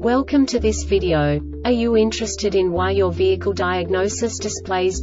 Welcome to this video. Are you interested in why your vehicle diagnosis displays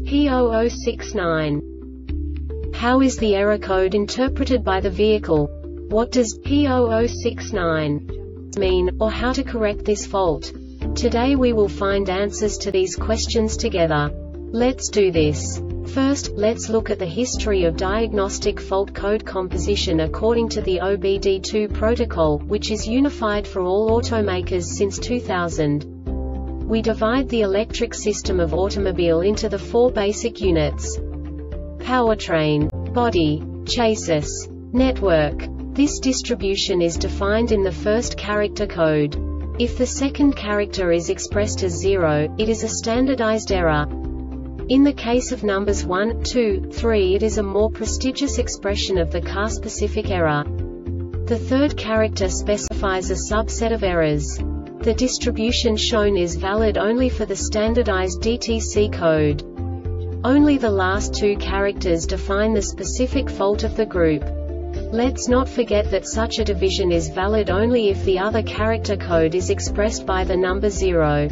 P0069? How is the error code interpreted by the vehicle? What does P0069 mean, or how to correct this fault? Today we will find answers to these questions together. Let's do this. First, let's look at the history of diagnostic fault code composition according to the OBD2 protocol, which is unified for all automakers since 2000. We divide the electric system of automobile into the four basic units: powertrain, body, chassis, network. This distribution is defined in the first character code. If the second character is expressed as 0, it is a standardized error. In the case of numbers 1, 2, 3, it is a more prestigious expression of the car-specific error. The third character specifies a subset of errors. The distribution shown is valid only for the standardized DTC code. Only the last two characters define the specific fault of the group. Let's not forget that such a division is valid only if the other character code is expressed by the number 0.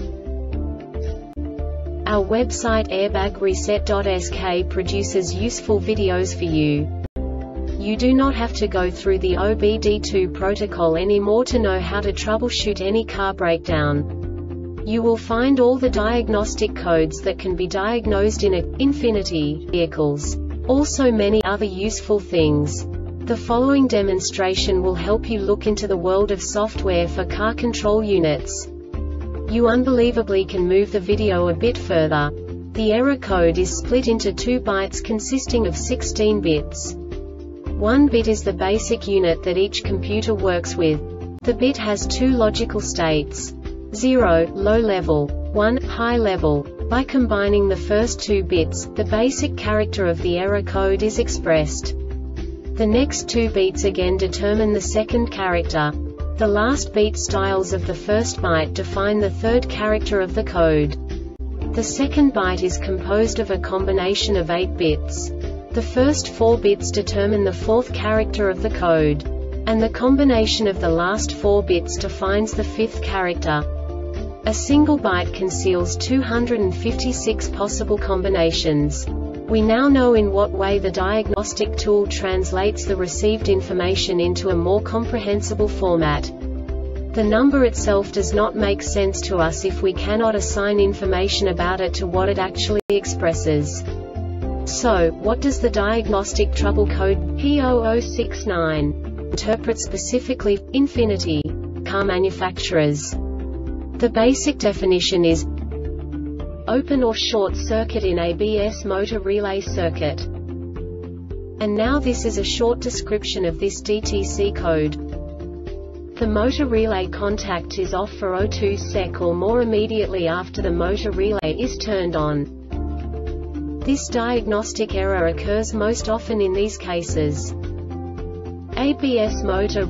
Our website airbagreset.sk produces useful videos for you. You do not have to go through the OBD2 protocol anymore to know how to troubleshoot any car breakdown. You will find all the diagnostic codes that can be diagnosed in Infiniti vehicles. Also many other useful things. The following demonstration will help you look into the world of software for car control units. You unbelievably can move the video a bit further. The error code is split into 2 bytes consisting of 16 bits. 1 bit is the basic unit that each computer works with. The bit has 2 logical states: 0, low level, 1, high level. By combining the first 2 bits, the basic character of the error code is expressed. The next 2 beats again determine the second character. The last beat styles of the first byte define the third character of the code. The second byte is composed of a combination of 8 bits. The first 4 bits determine the fourth character of the code. And the combination of the last 4 bits defines the fifth character. A single byte conceals 256 possible combinations. We now know in what way the diagnostic tool translates the received information into a more comprehensible format. The number itself does not make sense to us if we cannot assign information about it to what it actually expresses. So, what does the diagnostic trouble code P0069 interpret specifically for Infiniti car manufacturers? The basic definition is open or short circuit in ABS motor relay circuit. And now this is a short description of this DTC code. The motor relay contact is off for 02 sec or more immediately after the motor relay is turned on. This diagnostic error occurs most often in these cases: ABS motor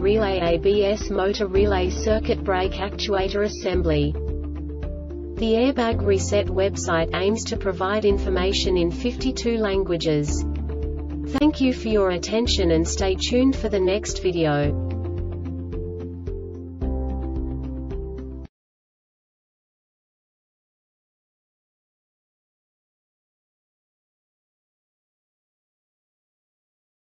relay circuit brake actuator assembly. The Airbag Reset website aims to provide information in 52 languages. Thank you for your attention and stay tuned for the next video.